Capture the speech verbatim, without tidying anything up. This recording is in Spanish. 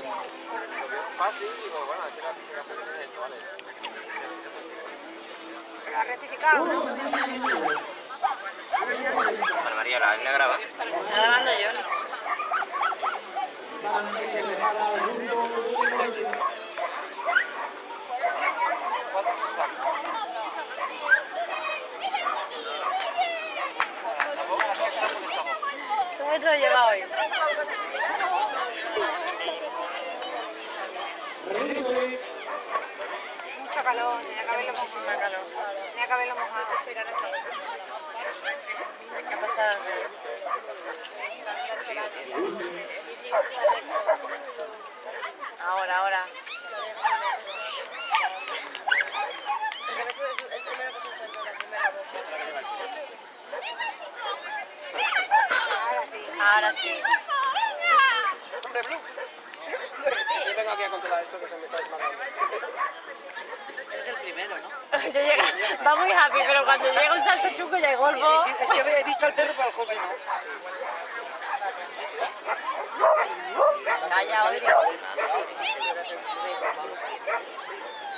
Fácil, digo, bueno, aquí la piscina se tiene esto, vale. Pero ha rectificado, ¿no? Ana María, ¿la la graba? Está grabando yo, ¿no? ¿Cómo te lo lleva hoy? Es mucho calor, tenía que haberlo Muchísima mojado. calor. Tenía que haberlo mojado. ¿Qué ha pasado? Ahora, ahora. Ahora sí. Ahora sí. ¡Hombre, Blue! Yo vengo aquí a controlar esto que se me está desmarcando. Este es el primero, ¿no? Yo llega, va muy happy, pero cuando llega un salto chungo ya hay golfo. Sí, sí, es que he visto al perro, pero al José no. Calla, Odri.